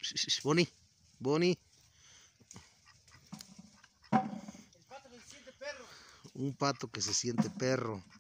Bonnie, Bonnie. El pato que se siente perro. Un pato que se siente perro.